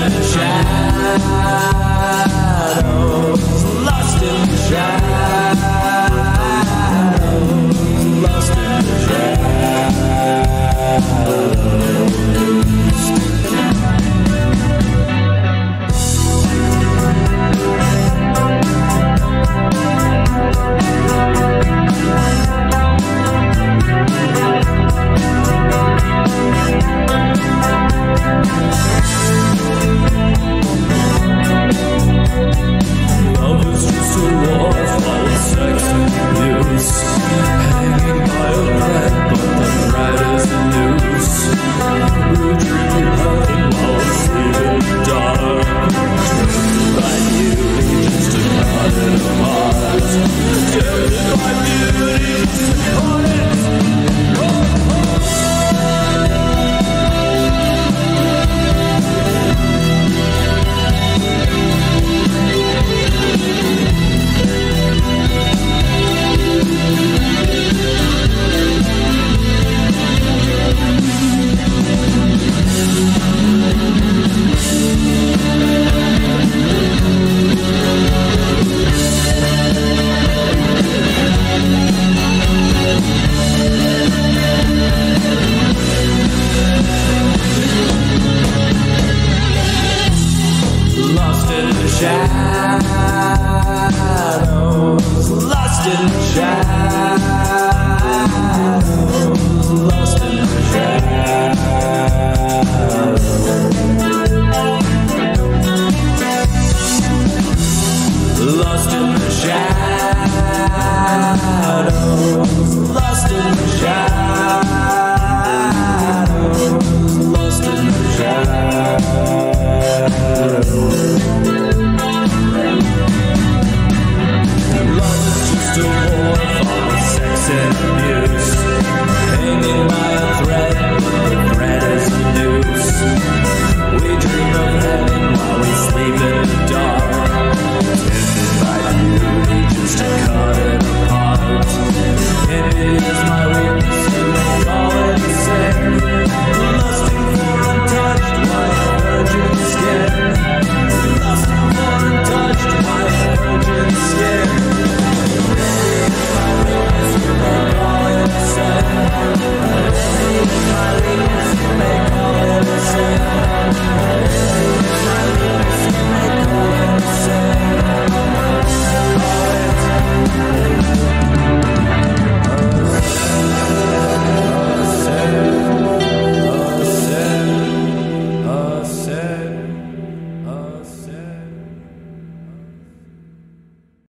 in the shadows, lost in the shadows, lost in the Love is just a war full of sex and abuse, hanging by a thread, but the thread isn't loose. We dream of heaven while we sleep in the dark, tempted by beauty just to cut it apart. Tempted by beauty just to cut it apart. Lost in the shadows, lost in the shadows, lost in the shadows. Lost in the shadows, lost in the shadows, lost in the shadows. Love is just a war full of sex and abuse, hanging by a thread, but the thread is a noose. We dream of heaven while we sleep in